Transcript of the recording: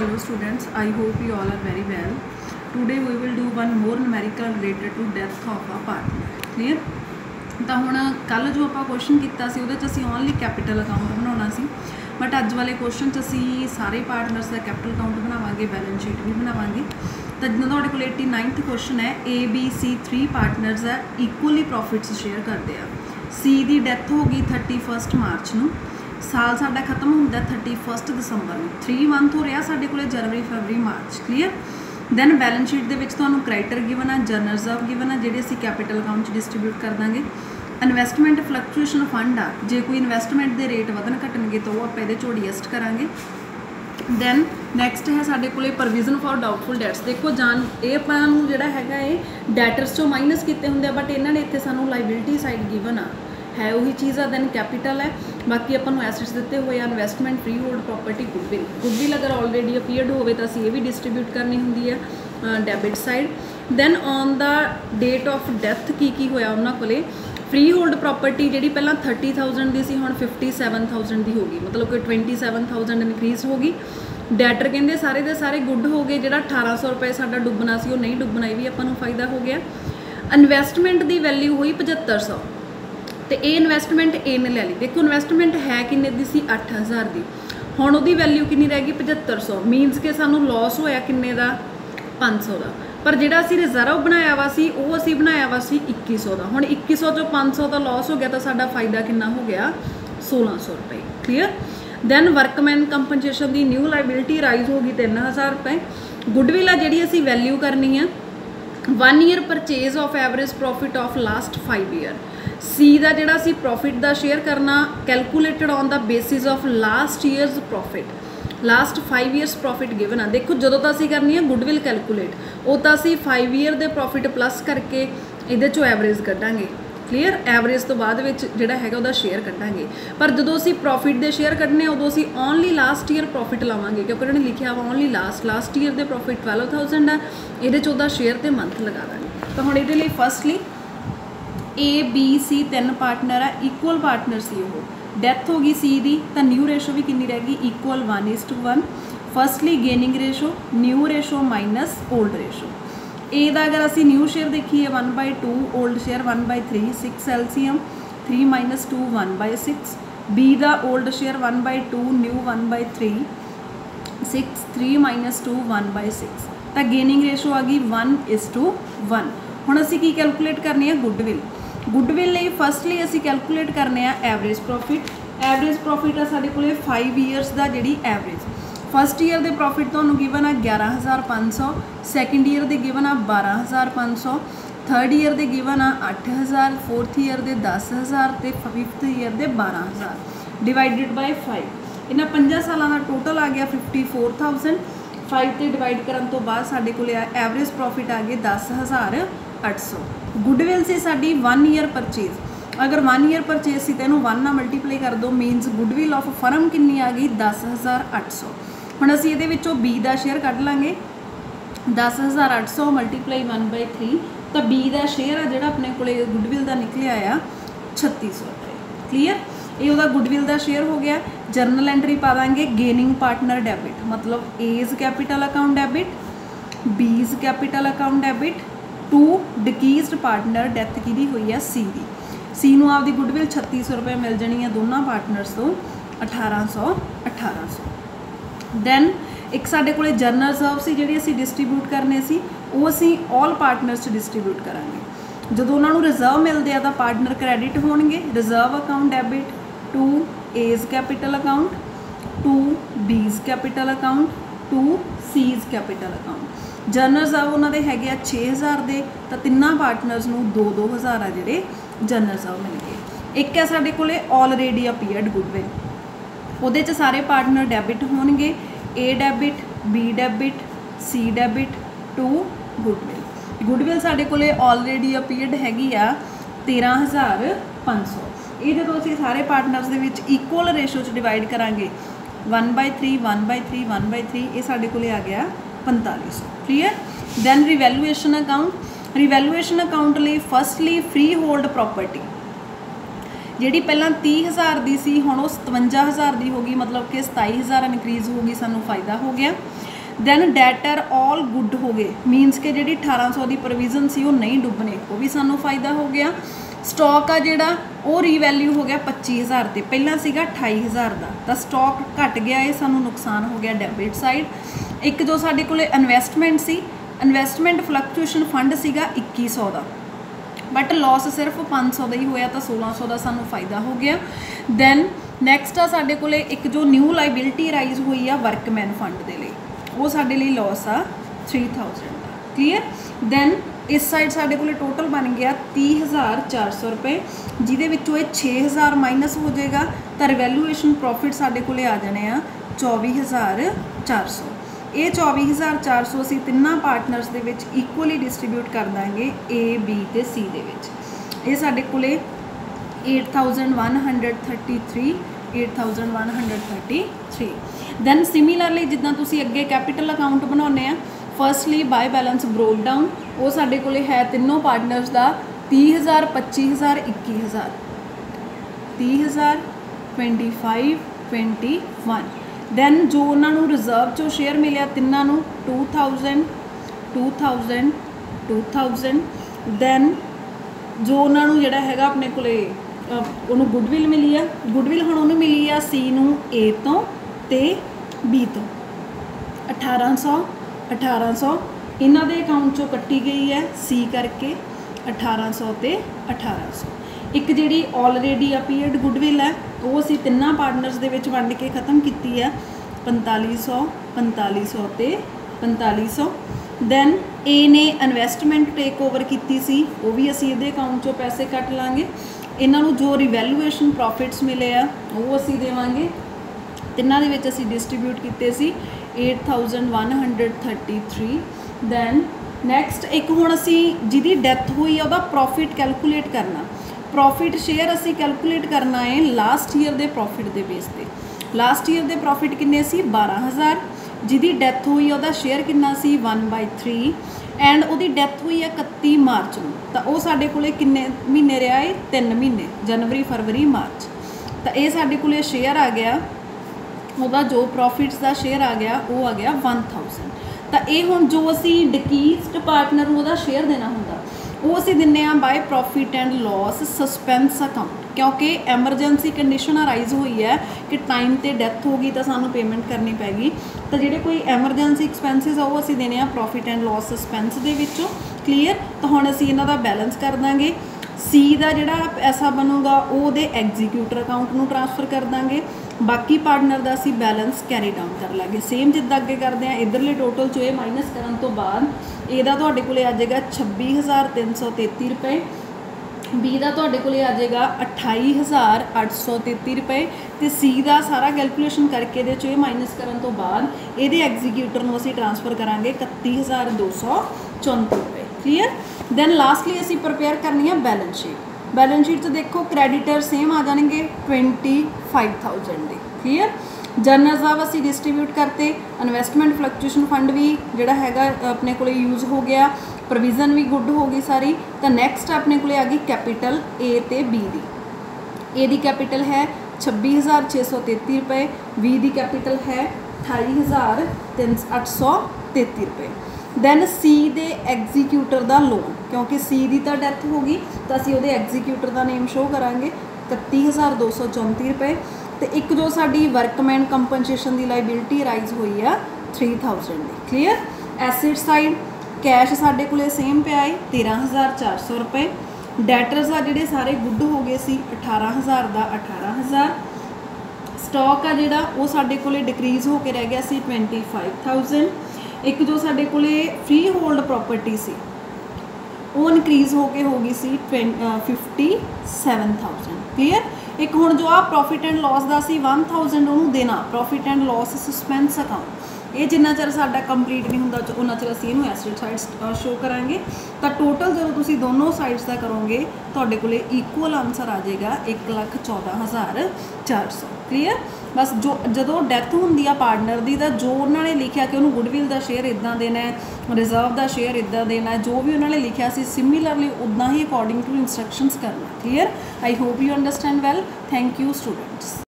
Hello students, I hope you all are very well. Today we will do one more numerical related to death of a partner. Clear? तो हुण कल जो आप question किया उहदे च असीं ओनली कैपिटल अकाउंट बनाना सी, बट अज वाले क्वेश्चन च असीं सारे पार्टनर्स का कैपिटल अकाउंट बनावांगे, बैलेंस शीट भी बनावांगे। तो जिद्दां तुहाडे कोल 89th क्वेश्चन है, ABC 3 पार्टनर्स है इक्वली प्रॉफिट्स शेयर करते हैं। C की डैथ हो गई 31 मार्च नूं, साल साडा खत्म होंदा 31 दिसंबर में, 3 मंथ हो रहा साडे कोले जनवरी फरवरी मार्च। क्लीयर? दैन बैलेंस शीट दे विच तुहानूं क्रेडिटर गिवन आ, जनरल रिजर्व गिवन आ, जिहड़े असीं कैपिटल अकाउंट डिस्ट्रीब्यूट कर दांगे। इन्वेस्टमेंट फ्लक्चुएशन फंड आ, जे कोई इन्वेस्टमेंट दे रेट वधन घटणगे तो वो आपां इहदे चों एडजस्ट करांगे। दैन नैक्सट है साडे कोले प्रोविजन फॉर डाउटफुल डेट्स। देखो जान ये आपां नूं जिहड़ा हैगा ये डैटर्स चों माइनस कीते हुंदे आ, बट इन्हां ने इत्थे सानूं लाइबिलिटी साइड गिवन आ है वही चीज़ आ। दैन कैपिटल है, बाकी अपन एसेट्स दिते हुए investment free hold property goodwill अगर ऑलरेडी अपीयर्ड होवे तो असीं ये भी डिस्ट्रीब्यूट करनी हुंदी है debit side. Then on the date of death की होया उन्हां कोले फ्री होल्ड प्रॉपर्टी जी पहला 30,000 की सी, हुण 57,000 की होगी, मतलब कि 27,000 इनक्रीज होगी। डैटर कहते सारे दे सारे गुड हो गए, जो 1800 रुपये साडा डुबना सी वो नहीं डुबना, ये भी आपां नूं फायदा हो गया। इन्वेस्टमेंट की वैल्यू हुई 7500, तो ये इन्वेस्टमेंट ए ने ले ली। देखो इन्वेस्टमेंट है किन्ने दी सी 8000 की, हुण उहदी वैल्यू किन्नी रह गई 7500, मीनस के सानू लॉस होया किन्ने दा 500 का। पर जिहड़ा असीं रिजर्व बनाया वा सी वो असीं बनाया वा सी 2100 का। हुण 2100 चों 500 का लॉस हो गया तो साडा फायदा किन्ना हो गया 1600 रुपये। क्लीयर? दैन वर्कमैन कंपनसेशन की न्यू लाइबिलिटी राइज हो गई 3000 रुपये। गुडविल आ जिहड़ी असीं वैल्यू करनी है 1 year purchase of average profit of last 5 year. C का जिहड़ा सी प्रॉफिट का शेयर करना calculated on the basis of last year's profit, last 5 years profit given आ। देखो जो तो असीं करनी है गुडविल कैलकुलेट, वो तो असीं 5 ईयर के प्रॉफिट प्लस करके इहदे चों एवरेज कड्डांगे। क्लीयर? एवरेज तो बाद विच जिहड़ा हैगा उहदा शेयर कड्डांगे, पर जदों असीं प्रॉफिट दे शेयर कड्डने उदों असीं ओनली लास्ट ईयर प्रॉफिट लावांगे, क्योंकि उन्होंने लिखिया वा ओनली लास्ट ईयर के प्रॉफिट 12,000 आ, इहदे चों उहदा शेयर ते मंथ लगा देंगे। तो हुण इहदे लई फर्स्टली ABC 3 पार्टनर है, इक्वल पार्टनर सी वो, डैथ हो गई सी दी, तो न्यू रेशो भी कितनी रह गई equal 1:1। Firstly gaining ratio new ratio minus old ratio. A दा अगर असी न्यू शेयर देखिए 1/2, ओल्ड शेयर 1/3, 6 LCM 3 - 2 1/6। बी दा ओल्ड शेयर 1/2, न्यू 1/3, 6 3 - 2 1/6। तो गेनिंग रेशो आ गई 1:1। हुण असी की कैलकुलेट करनी है गुडविल। गुडविल लिए फर्स्टली असी कैलकुलेट करने एवरेज प्रॉफिट। एवरेज प्रॉफिट है साढ़े कोले 5 ईयर्स का जी एवरेज। फर्स्ट ईयर के प्रॉफिट तो गिवन आ 11,500, सैकेंड ईयर के गिवन आ 12,500, थर्ड ईयर के गिवन आ 8,000, फोर्थ ईयर के 10,000 तो फिफ्थ ईयर के 12,000 डिवाइडेड बाय 5। इन्हां 5 सालों का टोटल आ गया 54,000। 5 से डिवाइड करने तो बाद साढ़े को एवरेज प्रॉफिट आ गए 10,800। गुडविल से साड़ी 1 ईयर परचेज, अगर 1 ईयर परचेज से तो 1 ना मल्टीप्लाई कर दो, मीनस गुडविल ऑफ फर्म कितनी आ गई 10,800। हुण असीं इहदे विचों बी का शेयर कढ़ लांगे, 10,800 मल्टीप्लाई 1/3, तो बी का शेयर आ जिहड़ा अपने कोले गुडविल का निकलिया आ 3600 रुपये। क्लीयर? ये वह गुडविल का शेयर हो गया। जर्नल एंट्री पा देंगे गेनिंग पार्टनर डेबिट, मतलब A's capital account debit, B's capital account debit to deceased partner death की हुई है सी की। सी नूं आपदी गुडविल 3600 रुपये मिल जानी है दोनों पार्टनर्स तो 1800। दैन एक साडे कोले जर्नल रिजर्व सी जिहड़ी असीं डिस्ट्रीब्यूट करने सी, वो असीं ऑल पार्टनर्स डिस्ट्रीब्यूट करांगे। जदों उन्हां नूं रिजर्व मिलदे आ तां पार्टनर क्रेडिट होणगे, reserve account debit to A's capital account, to B's capital account, to C's capital account. Journal reserve उन्होंने है 6,000 दे, तो तिन्ना पार्टनर्स नूं 2-2,000 आ जिहड़े जर्नल रिजर्व मिल गए। एक है साडे कोले ऑलरेडी अपीयर्ड गुडविल, उहदे च सारे पार्टनर डेबिट होणगे, A debit, B debit, C debit to goodwill. Goodwill साडे कोले ऑलरेडी अपीयर्ड हैगी आ 13,500। ये जो असीं सारे पार्टनर्स दे विच इक्वल रेशो च डिवाइड करांगे 1/3 1/3 1/3, ये साडे कोले आ गया 4500। Clear? Then revaluation account. Revaluation account लिए फर्स्टली फ्री होल्ड प्रॉपर्टी जी पहला 30,000 की सी, हुण वो 57,000 की होगी, मतलब कि 27,000 इनक्रीज होगी, सानू फायदा हो गया। दैन डैटर ऑल गुड हो गए, मीनस कि जी 1800 की प्रोविजन सी वो नहीं डुबने, वो भी सानू फायदा हो गया। स्टॉक आ जिहड़ा वो रीवैल्यू हो गया 25,000 ते, पहला सीगा 28,000 का, तो स्टॉक घट गया, ये सानू नुकसान हो गया डेबिट साइड। एक जो साडे कोले इन्वेस्टमेंट सी, इन्वेस्टमेंट फ्लक्चुएशन फंड सीगा 2100 का, बट लॉस सिर्फ 500 का ही होया, तो 1600 का सानू फायदा हो गया। दैन नैक्सट आ साडे कोले एक जो न्यू लाइबिलिटी राइज हुई आ वर्कमैन फंड के लिए, वो साडे लिए लॉस आ 3000 का, क्लीयर। दैन इस साइड साडे कोले टोटल बन गया 30,400 रुपये, जिहदे विचों 6,000 माइनस हो जाएगा, तो रिवैल्यूएशन प्रॉफिट साडे कोले आ जाने आ 24,400। ये 24,400 असीं तिन्नां पार्टनर्स दे विच इक्वली डिस्ट्रीब्यूट कर देंगे ए बी ते सी दे विच। ये साडे कोले 8,133। दैन सिमिलरली जिद्दां तुसीं अगे कैपिटल अकाउंट बनाउने आ, firstly by balance broke down, वो साडे कोले है तिनों पार्टनर्स का 30,000, 25,000, 21,000, 30,000, 25, 21। दैन जो उन्होंने रिजर्व चो शेयर मिले तिन्हों 2,000, 2,000, 2,000। दैन जो उन्होंने जोड़ा है अपने को उन्होंने गुडविल मिली है, गुडविल हुण उन्होंने मिली है सी नूं ए तो ते बी तो 1800, 1800 इन्हां दे अकाउंट चों कट्टी गई है सी करके 1800 ते 1800। एक जिहड़ी ऑलरेडी अपीयर्ड गुडविल है वो असीं तिन्नां पार्टनर्स दे विच वंड के खत्म कीती है 4500, 4500 ते 4500। दैन ए ने इन्वेस्टमेंट टेक ओवर की सी, वो भी असीं इहदे अकाउंट चों पैसे कट लांगे। इन्हां नूं जो रिवैल्यूएशन प्रॉफिट्स मिले आ वो असीं देवांगे, तिन्नां दे विच असीं डिस्ट्रीब्यूट कीते सी 8,133। दैन नैक्सट एक हुण असीं जिहदी डैथ हुई है उहदा प्रॉफिट कैलकुलेट करना, प्रॉफिट शेयर असी कैलकुलेट करना है लास्ट ईयर के प्रॉफिट के बेस पे। लास्ट ईयर के प्रॉफिट किन्ने सी 12,000, जिहदी डैथ हुई है शेयर किन्ना सी 1/3, एंड उहदी डैथ हुई है 31 मार्च नूं, तो वो साडे कोले किन्ने महीने रहा है 3 महीने, जनवरी फरवरी मार्च। तो ये साडे कोले शेयर आ गया, उहदा जो प्रॉफिट्स का शेयर आ गया वो आ गया 1000। तो ये हुण जो असी डिकीज्ड पार्टनर नूं उहदा शेयर देना हुंदा वो असी दिन्ने आ by profit and loss suspense account, क्योंकि एमरजेंसी कंडीशन अराइज हुई है कि टाइम ते डेथ होगी तो सानू पेमेंट करनी पैगी, तो जिहड़े कोई एमरजेंसी एक्सपेंसिस आ वो असी देने आ प्रॉफिट एंड लॉस सस्पेंस दे विचों, क्लीयर। तो हुण असी इन्हां दा बैलेंस कर देंगे, सी का जिहड़ा पैसा बनूगा वो दे एग्जीक्यूटर अकाउंट नूं ट्रांसफर कर देंगे, बाकी पार्टनर का असी बैलेंस कैरी डाउन कर लांगे सेम जिद्दां अगे करते हैं। इधरले टोटल चो ये माइनस करन तो बाद ਇਹਦਾ ਤੁਹਾਡੇ ਕੋਲੇ आ जाएगा 26,333 रुपए, बी का ਤੁਹਾਡੇ ਕੋਲੇ आ जाएगा 28,833 रुपए, तो सी का सारा कैलकुलेशन करके ये माइनस करन तो बाद ये एग्जीक्यूटर नूं असीं ट्रांसफर करांगे 31,234 रुपए, क्लीयर। दैन लास्टली असीं प्रिपेयर करनी है बैलेंस शीट। बैलेंस शीट तो देखो क्रेडिटर सेम आ जाएंगे 25,000 के, क्लीयर। जर्नल साहब असी डिस्ट्रीब्यूट करते, इन्वेस्टमेंट फ्लक्चुएशन फंड भी जोड़ा है अपने को यूज़ हो गया, प्रोविजन भी गुड हो गई सारी। तो नैक्सट अपने को आ गई कैपिटल ए ते be the. A the capital है 26,633 रुपए, बी दी कैपिटल है 28,833 रुपए। दैन सी दे एग्जीक्यूटर का लोन, क्योंकि सी दी तो डैथ हो गई तो असी उहदे एग्जीक्यूटर का नेम शो करांगे 31,234 रुपए। तो एक जो साडी वर्कमैन कंपनसेशन की लाइबिलिटी राइज हुई है 3,000 की, क्लीयर। एसिड साइड कैश साडे कोले सेम पे आए 13,400 रुपए, डैटर्स आ जिहड़े सारे गुड हो गए सी 18,000 का 18,000, स्टॉक आ जिहड़ा वो साडे कोले डिक्रीज होकर रह गया सी 25,000। एक जो साडे कोले फ्री होल्ड प्रॉपर्टी सी वो इनक्रीज होके हो गई सी 57,000, क्लीयर। एक हुण जो आ प्रॉफिट एंड लॉस का सी 1,000 उन्होंने देना profit and loss suspense account, ये जिन्ना चर साडा कंप्लीट नहीं होंदा उन्ना चर असीं इहनूं एसिड साइड्स शो करांगे। तो टोटल जो तुसीं दोनों साइड्स का करोगे तुहाडे कोले इक्वल आंसर आ जाएगा 1,14,400, क्लीयर। बस जो जदों डैथ होंदी आ पार्टनर की तो जो उन्होंने लिखा कि उन्होंने गुडविल का शेयर इदां देना है, रिजर्व का शेयर इदां देना है, जो भी उन्होंने लिखा सी सिमिलरली उदां ही अकॉर्डिंग टू इंस्ट्रक्शंस करना, clear. I hope you understand well. Thank you students.